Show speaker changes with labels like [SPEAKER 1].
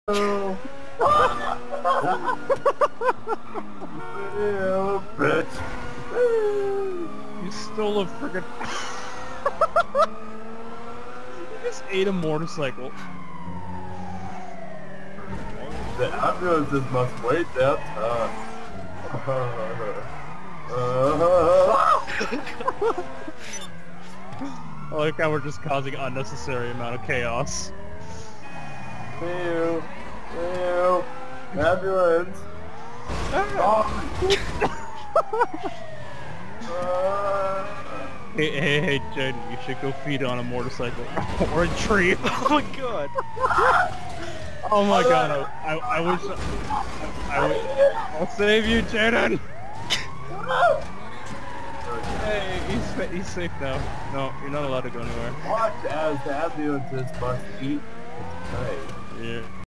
[SPEAKER 1] Bitch.
[SPEAKER 2] You stole a friggin'... You just ate a motorcycle.
[SPEAKER 1] The ambulances must wait their turn.
[SPEAKER 2] I like how we're just causing unnecessary amount of chaos.
[SPEAKER 1] Ew. Ew. Ambulance.
[SPEAKER 2] Hey, Jaden, you should go feed on a motorcycle. Or a tree.
[SPEAKER 3] Oh my god.
[SPEAKER 2] Oh my god, I wish... I'll save you, Jaden! Hey, he's safe now. No, you're not allowed to go anywhere.
[SPEAKER 1] Watch as the ambulances must eat its prey.
[SPEAKER 2] Yeah.